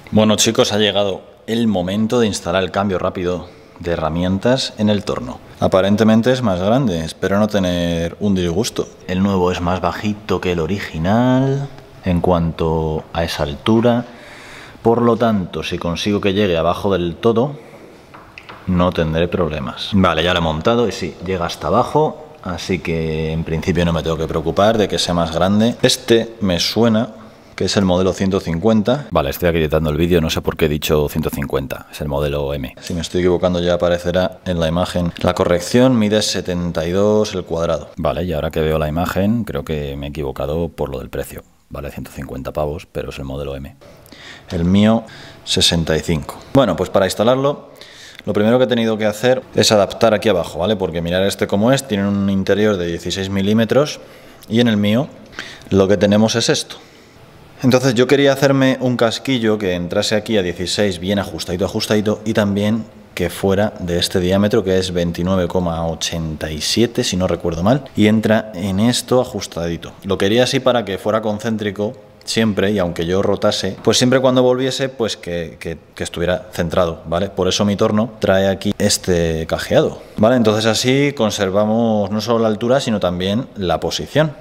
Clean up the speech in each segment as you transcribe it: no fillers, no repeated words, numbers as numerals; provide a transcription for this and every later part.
Bueno chicos, ha llegado el momento de instalar el cambio rápido de herramientas en el torno. Aparentemente es más grande, espero no tener un disgusto. El nuevo es más bajito que el original en cuanto a esa altura. Por lo tanto, si consigo que llegue abajo del todo, no tendré problemas. Vale, ya lo he montado y sí, llega hasta abajo, así que en principio no me tengo que preocupar de que sea más grande. Este me suena que es el modelo 150. Vale, estoy aquí editando el vídeo, no sé por qué he dicho 150, es el modelo M. Si me estoy equivocando ya aparecerá en la imagen. La corrección mide 72 el cuadrado. Vale, y ahora que veo la imagen, creo que me he equivocado por lo del precio. Vale, 150 pavos, pero es el modelo M. El mío, 65. Bueno, pues para instalarlo, lo primero que he tenido que hacer es adaptar aquí abajo, ¿vale? Porque mirar este como es, tiene un interior de 16 milímetros y en el mío lo que tenemos es esto. Entonces yo quería hacerme un casquillo que entrase aquí a 16 bien ajustadito y también que fuera de este diámetro que es 29,87 si no recuerdo mal y entra en esto ajustadito. Lo quería así para que fuera concéntrico siempre y aunque yo rotase, pues siempre cuando volviese pues que estuviera centrado, ¿vale? Por eso mi torno trae aquí este cajeado, ¿vale? Entonces así conservamos no solo la altura sino también la posición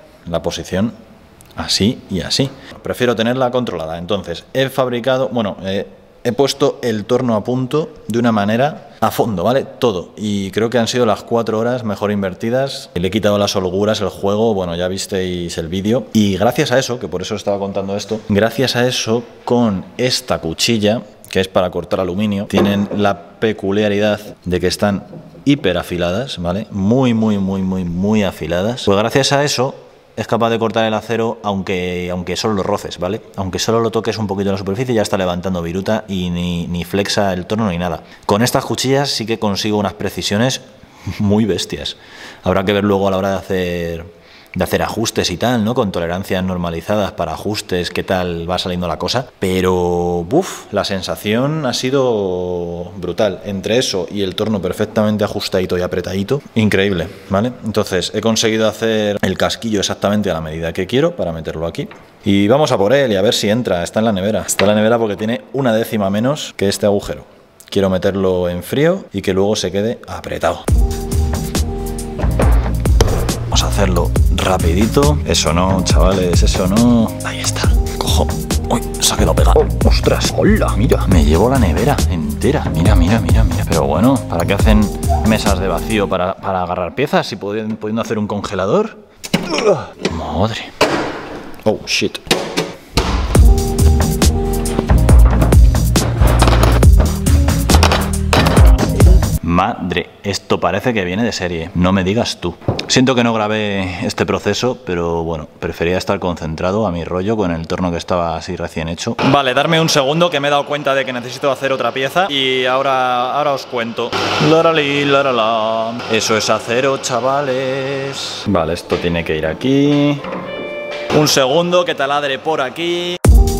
así y así. Prefiero tenerla controlada. Entonces he fabricado, bueno, he puesto el torno a punto de una manera a fondo, ¿vale? Todo. Y creo que han sido las 4 horas mejor invertidas. Le he quitado las holguras, el juego, bueno, ya visteis el vídeo. Y gracias a eso, que por eso estaba contando esto, gracias a eso, con esta cuchilla, que es para cortar aluminio, tienen la peculiaridad de que están hiper afiladas, ¿vale? Muy afiladas. Pues gracias a eso es capaz de cortar el acero aunque solo lo roces, ¿vale? Aunque solo lo toques un poquito en la superficie ya está levantando viruta y ni flexa el torno ni nada. Con estas cuchillas sí que consigo unas precisiones muy bestias. Habrá que ver luego a la hora de hacer ajustes y tal, ¿no? Con tolerancias normalizadas para ajustes, qué tal va saliendo la cosa. Pero, la sensación ha sido brutal. Entre eso y el torno perfectamente ajustadito y apretadito, increíble, ¿vale? Entonces, he conseguido hacer el casquillo exactamente a la medida que quiero para meterlo aquí. Y vamos a por él y a ver si entra. Está en la nevera. Está en la nevera porque tiene una décima menos que este agujero. Quiero meterlo en frío y que luego se quede apretado. Vamos a hacerlo rapidito. Eso no, chavales, eso no. Ahí está. Cojo. Uy, se ha quedado pegado. Oh, ostras, hola, mira. Me llevo la nevera entera. Mira. Pero bueno, ¿para qué hacen mesas de vacío para agarrar piezas si pudiendo hacer un congelador? Madre. Oh, shit. Madre, esto parece que viene de serie, no me digas tú. Siento que no grabé este proceso, pero bueno, prefería estar concentrado a mi rollo con el torno que estaba así recién hecho. Vale, darme un segundo que me he dado cuenta de que necesito hacer otra pieza y ahora os cuento. Larala. Eso es acero, chavales. Vale, esto tiene que ir aquí. Un segundo que taladre por aquí.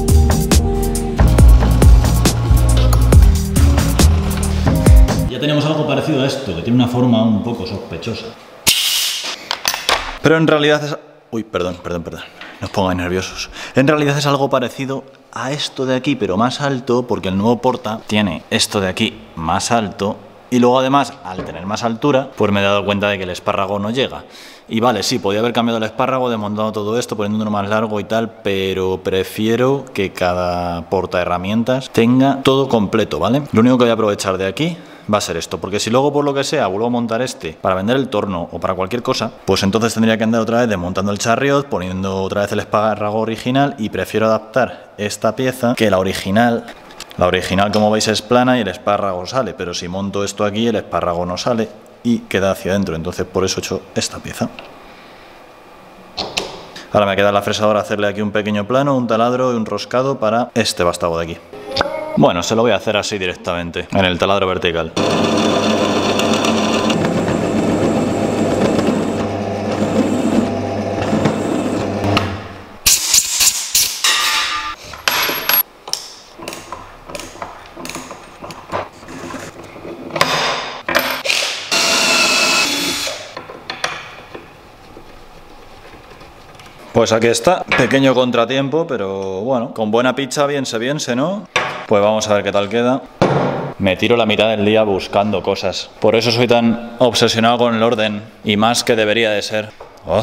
Ya tenemos algo parecido a esto, que tiene una forma un poco sospechosa. Pero en realidad es... Uy, perdón. No os pongáis nerviosos. En realidad es algo parecido a esto de aquí, pero más alto, porque el nuevo Porta tiene esto de aquí más alto. Y luego además, al tener más altura, pues me he dado cuenta de que el espárrago no llega. Y vale, sí, podía haber cambiado el espárrago, desmontado todo esto, poniendo uno más largo y tal, pero prefiero que cada portaherramientas tenga todo completo, ¿vale? Lo único que voy a aprovechar de aquí va a ser esto, porque si luego por lo que sea vuelvo a montar este para vender el torno o para cualquier cosa, pues entonces tendría que andar otra vez desmontando el chariot, poniendo otra vez el espárrago original y prefiero adaptar esta pieza que la original. La original, como veis, es plana y el espárrago sale, pero si monto esto aquí el espárrago no sale y queda hacia adentro, entonces por eso he hecho esta pieza. Ahora me queda la fresadora hacerle aquí un pequeño plano, un taladro y un roscado para este vástago de aquí. Bueno, se lo voy a hacer así directamente, en el taladro vertical. Pues aquí está, pequeño contratiempo, pero bueno, con buena pizza bien se ¿no? Pues vamos a ver qué tal queda. Me tiro la mitad del día buscando cosas. Por eso soy tan obsesionado con el orden. Y más que debería de ser. Oh.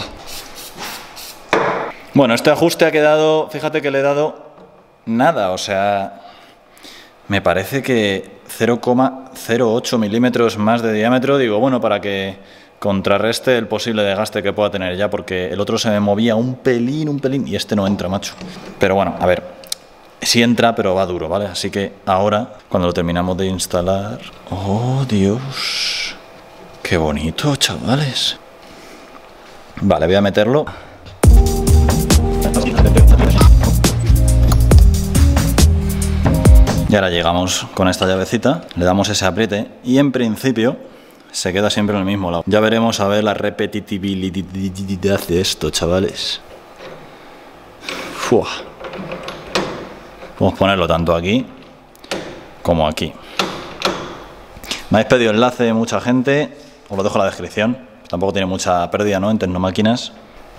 Bueno, este ajuste ha quedado... Fíjate que le he dado nada. O sea... Me parece que 0,08 milímetros más de diámetro. Digo, bueno, para que contrarreste el posible desgaste que pueda tener ya. Porque el otro se me movía un pelín. Y este no entra, macho. Pero bueno, a ver... Sí entra, pero va duro, ¿vale? Así que ahora, cuando lo terminamos de instalar... ¡Oh, Dios! ¡Qué bonito, chavales! Vale, voy a meterlo. Y ahora llegamos con esta llavecita, le damos ese apriete y en principio se queda siempre en el mismo lado. Ya veremos a ver la repetitividad de esto, chavales. ¡Fua! Podemos ponerlo tanto aquí como aquí. Me habéis pedido enlace de mucha gente, os lo dejo en la descripción. Tampoco tiene mucha pérdida, ¿no? En Tecnomáquinas.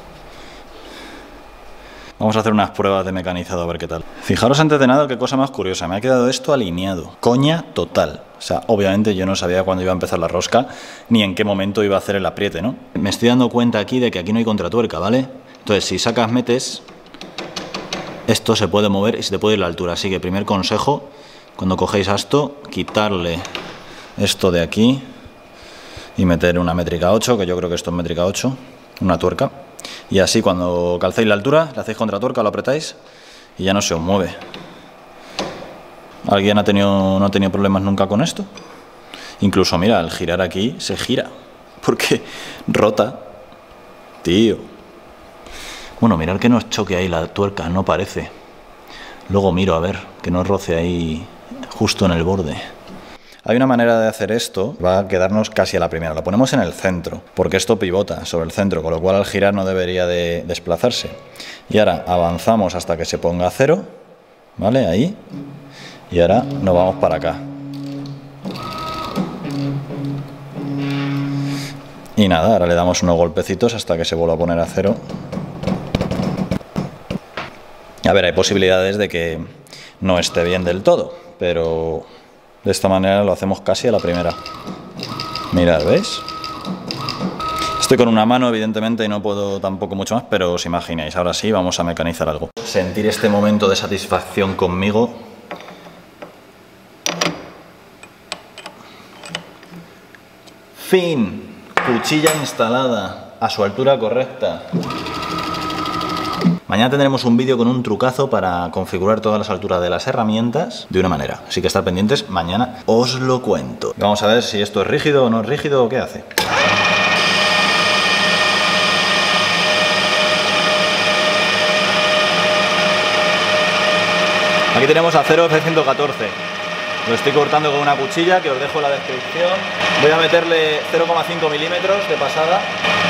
Vamos a hacer unas pruebas de mecanizado a ver qué tal. Fijaros antes de nada qué cosa más curiosa. Me ha quedado esto alineado. Coña total. O sea, obviamente yo no sabía cuándo iba a empezar la rosca ni en qué momento iba a hacer el apriete, ¿no? Me estoy dando cuenta aquí de que aquí no hay contratuerca, ¿vale? Entonces, si sacas, metes... Esto se puede mover y se te puede ir la altura. Así que primer consejo, cuando cogéis esto, quitarle esto de aquí y meter una métrica 8, que yo creo que esto es métrica 8, una tuerca. Y así cuando calcéis la altura, le hacéis contratuerca, lo apretáis y ya no se os mueve. ¿Alguien no ha tenido problemas nunca con esto? Incluso, mira, al girar aquí se gira, porque rota. Tío. Bueno, mirad que no os choque ahí la tuerca, no parece. Luego miro a ver, que no roce ahí justo en el borde. Hay una manera de hacer esto, va a quedarnos casi a la primera. La ponemos en el centro, porque esto pivota sobre el centro, con lo cual al girar no debería de desplazarse. Y ahora avanzamos hasta que se ponga a 0, ¿vale? Ahí. Y ahora nos vamos para acá. Y nada, ahora le damos unos golpecitos hasta que se vuelva a poner a 0. A ver, hay posibilidades de que no esté bien del todo, pero de esta manera lo hacemos casi a la primera. Mirad, ¿veis? Estoy con una mano, evidentemente, y no puedo tampoco mucho más, pero os imagináis. Ahora sí, vamos a mecanizar algo. Sentir este momento de satisfacción conmigo. Fin. Cuchilla instalada a su altura correcta. Mañana tendremos un vídeo con un trucazo para configurar todas las alturas de las herramientas de una manera. Así que estar pendientes, mañana os lo cuento. Vamos a ver si esto es rígido o no es rígido o qué hace. Aquí tenemos acero F114. Lo estoy cortando con una cuchilla que os dejo en la descripción. Voy a meterle 0,5 milímetros de pasada.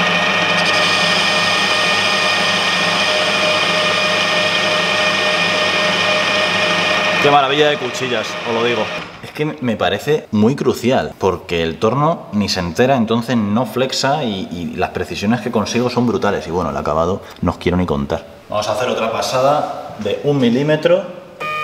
Qué maravilla de cuchillas, os lo digo. Es que me parece muy crucial, porque el torno ni se entera, entonces no flexa y las precisiones que consigo son brutales. Y bueno, el acabado no os quiero ni contar. Vamos a hacer otra pasada de 1 milímetro.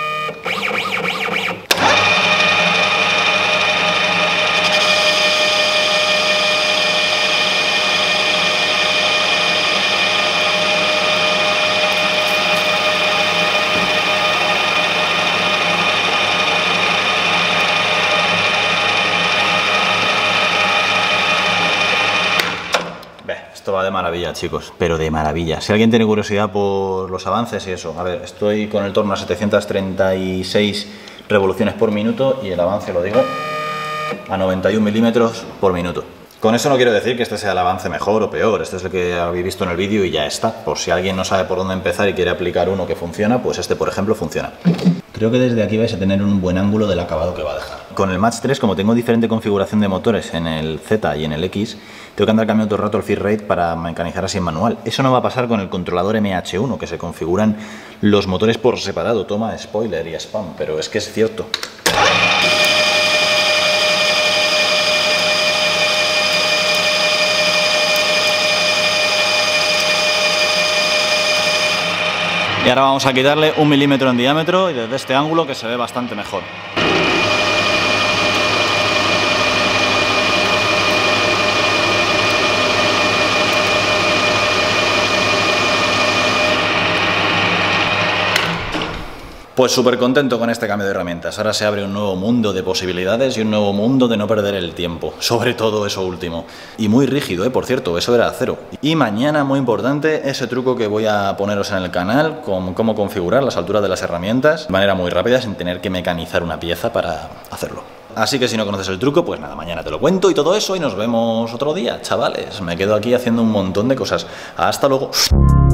Esto va de maravilla, chicos, pero de maravilla. Si alguien tiene curiosidad por los avances y eso, a ver, estoy con el torno a 736 revoluciones por minuto y el avance, lo digo, a 91 milímetros por minuto. Con eso no quiero decir que este sea el avance mejor o peor, este es el que habéis visto en el vídeo y ya está. Por si alguien no sabe por dónde empezar y quiere aplicar uno que funciona, pues este, por ejemplo, funciona. Creo que desde aquí vais a tener un buen ángulo del acabado que va a dejar. Con el Match 3, como tengo diferente configuración de motores en el Z y en el X, tengo que andar cambiando todo el rato el feed rate para mecanizar así en manual. Eso no va a pasar con el controlador MH1, que se configuran los motores por separado. Toma, spoiler y spam, pero es que es cierto. Y ahora vamos a quitarle 1 milímetro en diámetro y desde este ángulo que se ve bastante mejor. Pues súper contento con este cambio de herramientas. Ahora se abre un nuevo mundo de posibilidades y un nuevo mundo de no perder el tiempo. Sobre todo eso último. Y muy rígido, por cierto, eso era acero. Y mañana, muy importante, ese truco que voy a poneros en el canal con cómo configurar las alturas de las herramientas de manera muy rápida sin tener que mecanizar una pieza para hacerlo. Así que si no conoces el truco, pues nada, mañana te lo cuento y todo eso y nos vemos otro día, chavales. Me quedo aquí haciendo un montón de cosas. Hasta luego.